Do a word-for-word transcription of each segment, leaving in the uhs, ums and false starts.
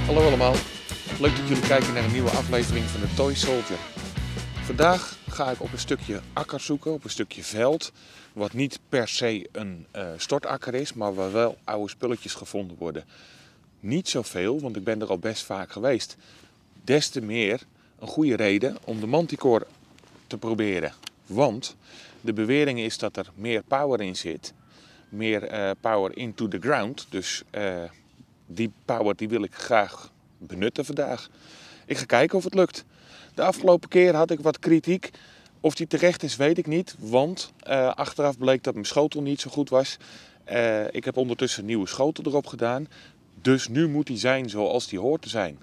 Hallo allemaal, leuk dat jullie kijken naar een nieuwe aflevering van de Toy Soldier. Vandaag ga ik op een stukje akker zoeken, op een stukje veld, wat niet per se een uh, stortakker is, maar waar wel oude spulletjes gevonden worden. Niet zoveel, want ik ben er al best vaak geweest. Des te meer een goede reden om de Manticore te proberen. Want de bewering is dat er meer power in zit, meer uh, power into the ground, dus... Uh, Die power die wil ik graag benutten vandaag. Ik ga kijken of het lukt. De afgelopen keer had ik wat kritiek. Of die terecht is, weet ik niet. Want uh, achteraf bleek dat mijn schotel niet zo goed was. Uh, ik heb ondertussen een nieuwe schotel erop gedaan. Dus nu moet die zijn zoals die hoort te zijn.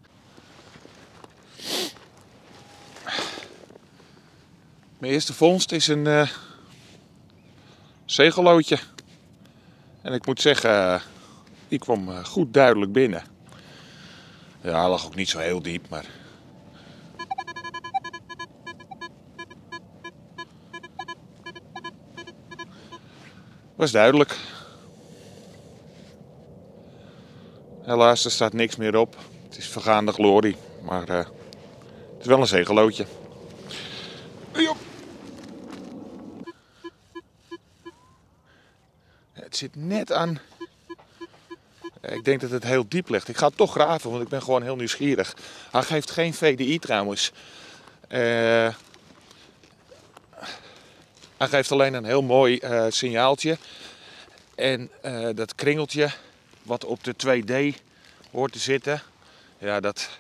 Mijn eerste vondst is een uh, zegelloodje. En ik moet zeggen... Uh, Die kwam goed duidelijk binnen. Ja, hij lag ook niet zo heel diep, maar... Was duidelijk. Helaas, er staat niks meer op. Het is vergaande glorie, maar uh, het is wel een zegelloodje. Het zit net aan... Ik denk dat het heel diep ligt. Ik ga het toch graven, want ik ben gewoon heel nieuwsgierig. Hij geeft geen V D I trouwens. Uh, hij geeft alleen een heel mooi uh, signaaltje. En uh, dat kringeltje wat op de twee D hoort te zitten. Ja, dat...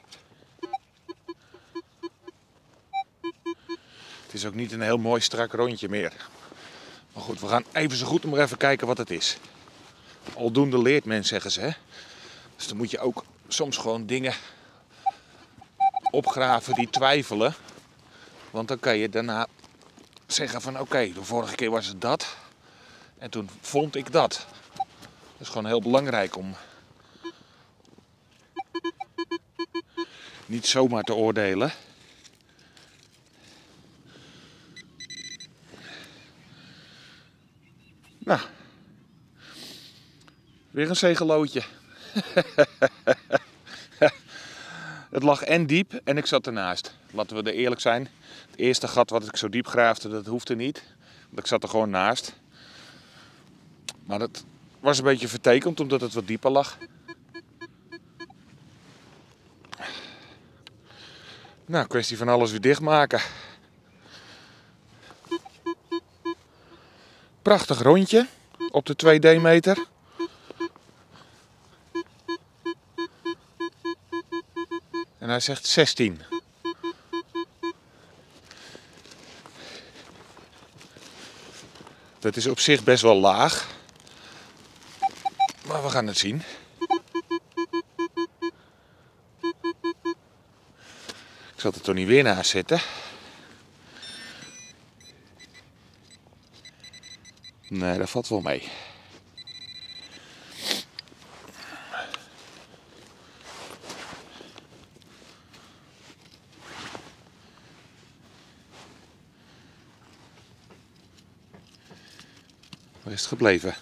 Het is ook niet een heel mooi strak rondje meer. Maar goed, we gaan even zo goed maar even kijken wat het is. Aldoende leert men, zeggen ze, hè. Dus dan moet je ook soms gewoon dingen opgraven die twijfelen. Want dan kan je daarna zeggen van oké, okay, de vorige keer was het dat. En toen vond ik dat. Dat is gewoon heel belangrijk om niet zomaar te oordelen. Nou, weer een zegelloodje. Het lag en diep en ik zat ernaast. Laten we er eerlijk zijn. Het eerste gat wat ik zo diep graafde, dat hoefde niet. Want ik zat er gewoon naast. Maar dat was een beetje vertekend omdat het wat dieper lag. Nou, kwestie van alles weer dichtmaken. Prachtig rondje op de twee D meter. En hij zegt zestien. Dat is op zich best wel laag. Maar we gaan het zien. Ik zal er toch niet weer naast zitten. Nee, dat valt wel mee. Waar is het gebleven?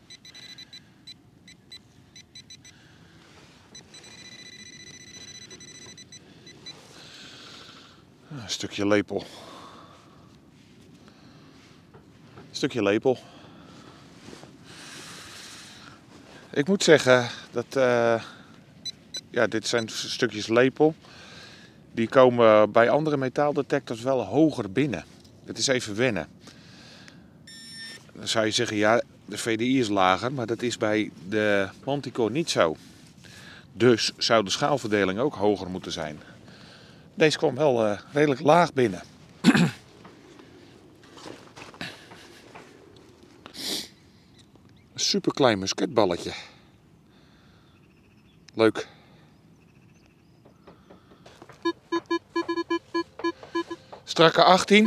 Een stukje lepel. Een stukje lepel. Ik moet zeggen dat uh, ja, dit zijn stukjes lepel. Die komen bij andere metaaldetectors wel hoger binnen. Het is even wennen. Dan zou je zeggen, ja, de V D I is lager, maar dat is bij de Manticore niet zo. Dus zou de schaalverdeling ook hoger moeten zijn. Deze kwam wel uh, redelijk laag binnen. Een superklein musketballetje. Leuk. Strakke achttien.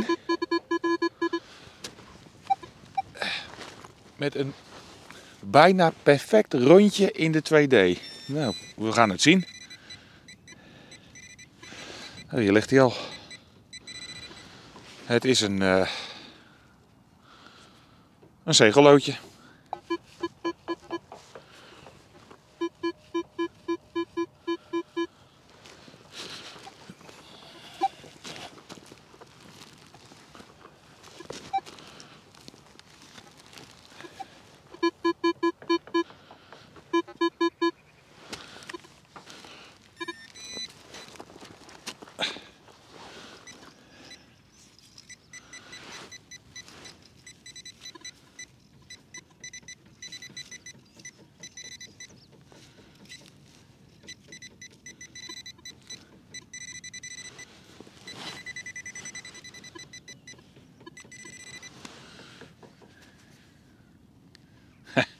Met een bijna perfect rondje in de twee D. Nou, we gaan het zien. Oh, hier ligt hij al. Het is een, uh, een zegelloodje.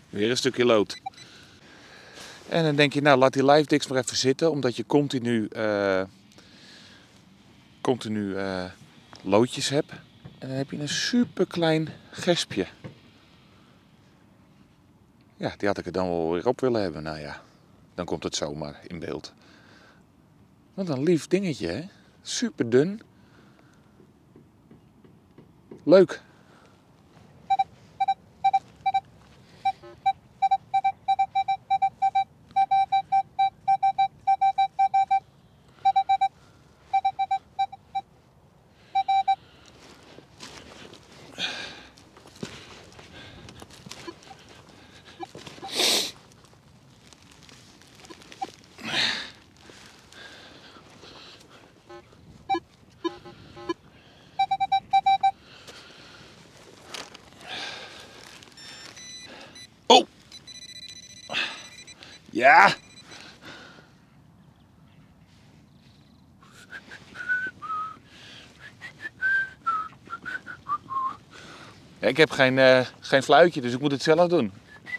Weer een stukje lood. En dan denk je, nou laat die lijfdiks maar even zitten, omdat je continu, uh, continu uh, loodjes hebt. En dan heb je een super klein gespje. Ja, die had ik er dan wel weer op willen hebben. Nou ja, dan komt het zomaar in beeld. Wat een lief dingetje, hè? Super dun. Leuk. Oh! Ja! Ja, ik heb geen, uh, geen fluitje, dus ik moet het zelf doen.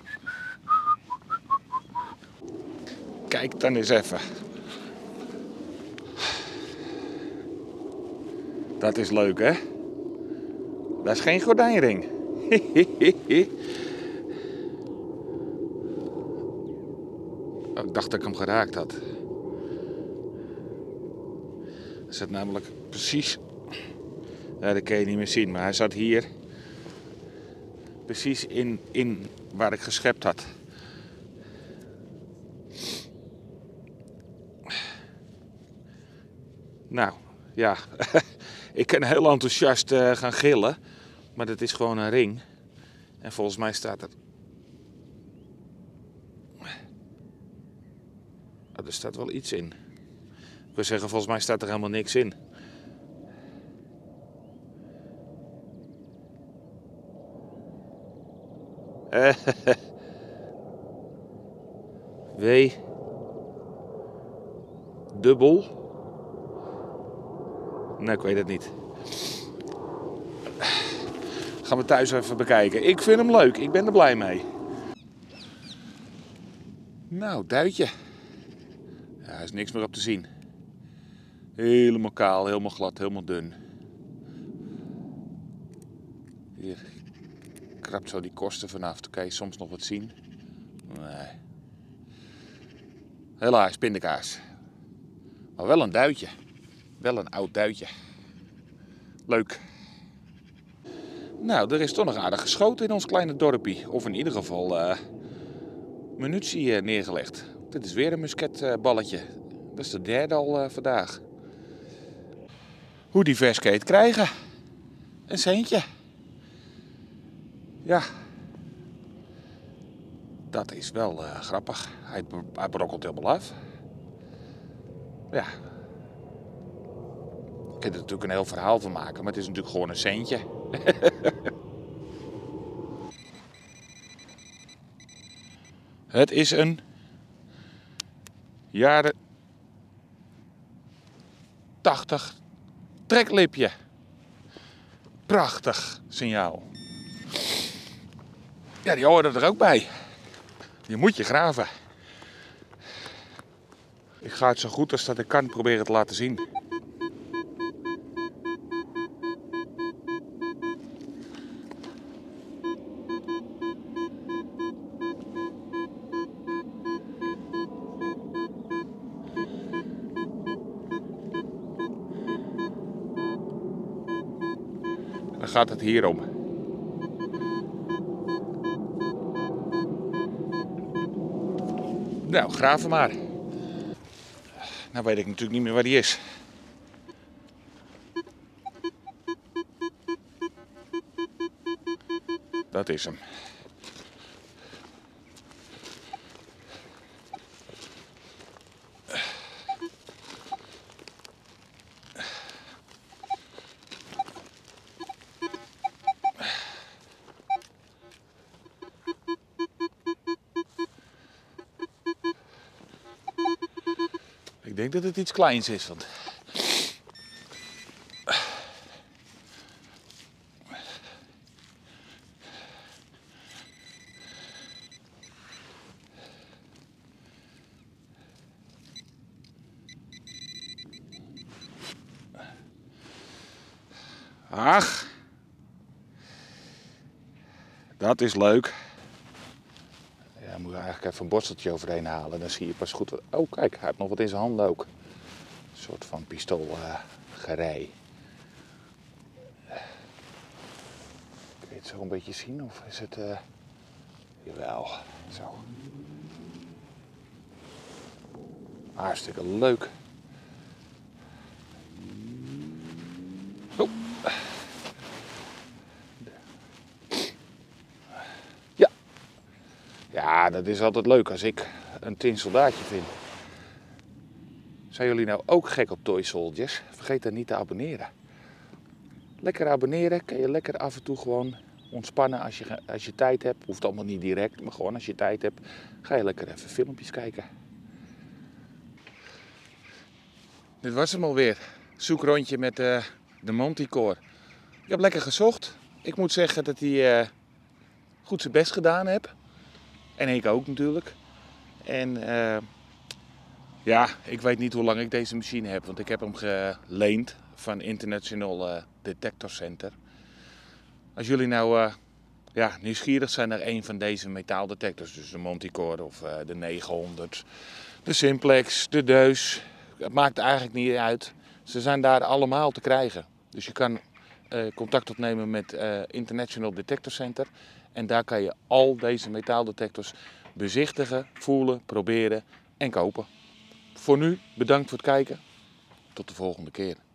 Kijk dan eens even. Dat is leuk, hè? Dat is geen gordijnring. Oh, ik dacht dat ik hem geraakt had. Hij zat namelijk precies... Ja, dat kan je niet meer zien, maar hij zat hier. Precies in, in waar ik geschept had. Nou, ja. Ik kan heel enthousiast uh, gaan gillen. Maar dat is gewoon een ring. En volgens mij staat er... Oh, er staat wel iets in. Ik wil zeggen, volgens mij staat er helemaal niks in. W. Dubbel. Nee, ik weet het niet. Gaan we thuis even bekijken. Ik vind hem leuk. Ik ben er blij mee. Nou, duitje. Ja, er is niks meer op te zien. Helemaal kaal, helemaal glad, helemaal dun. Hier krabt zo die korsten vanaf. Dan kan je soms nog wat zien. Nee. Helaas, pindakaas. Maar wel een duitje. Wel een oud duitje. Leuk. Nou, er is toch nog aardig geschoten in ons kleine dorpje. Of in ieder geval uh, munitie uh, neergelegd. Dit is weer een musketballetje. Dat is de derde al uh, vandaag. Hoe divers kan je het krijgen? Een centje. Ja. Dat is wel uh, grappig. Hij, hij brokkelt helemaal af. Ja. Je kunt er natuurlijk een heel verhaal van maken, maar het is natuurlijk gewoon een centje. Het is een jaren tachtig treklipje. Prachtig signaal. Ja, die horen er ook bij. Die moet je graven. Ik ga het zo goed als dat ik kan proberen te laten zien. Dan gaat het hier om. Nou, graven maar. Nou weet ik natuurlijk niet meer waar die is. Dat is hem. Ik denk dat het iets kleins is, want... Ach, dat is leuk. Ja, moet je eigenlijk even een borsteltje overheen halen. Dan zie je pas goed wat... Oh, kijk, hij heeft nog wat in zijn handen ook. Een soort van pistoolgerei. Uh, Kun je het zo een beetje zien? Of is het... Uh... Jawel, zo. Hartstikke leuk. Oh. Ja. Ja, dat is altijd leuk als ik een tin soldaatje vind. Zijn jullie nou ook gek op Toy Soldiers? Vergeet dan niet te abonneren. Lekker abonneren, kan je lekker af en toe gewoon ontspannen als je, als je tijd hebt. Hoeft allemaal niet direct, maar gewoon als je tijd hebt, ga je lekker even filmpjes kijken. Dit was hem alweer. Zoekrondje met uh, de Manticore. Ik heb lekker gezocht. Ik moet zeggen dat hij uh, goed zijn best gedaan heeft. En ik ook natuurlijk. En uh, ja, ik weet niet hoe lang ik deze machine heb. Want ik heb hem geleend van International uh, Detector Center. Als jullie nou uh, ja, nieuwsgierig zijn naar een van deze metaaldetectors. Dus de Manticore of uh, de negenhonderd. De Simplex, de Deus. Het maakt eigenlijk niet uit. Ze zijn daar allemaal te krijgen. Dus je kan uh, contact opnemen met uh, International Detector Center. En daar kan je al deze metaaldetectors bezichtigen, voelen, proberen en kopen. Voor nu bedankt voor het kijken. Tot de volgende keer.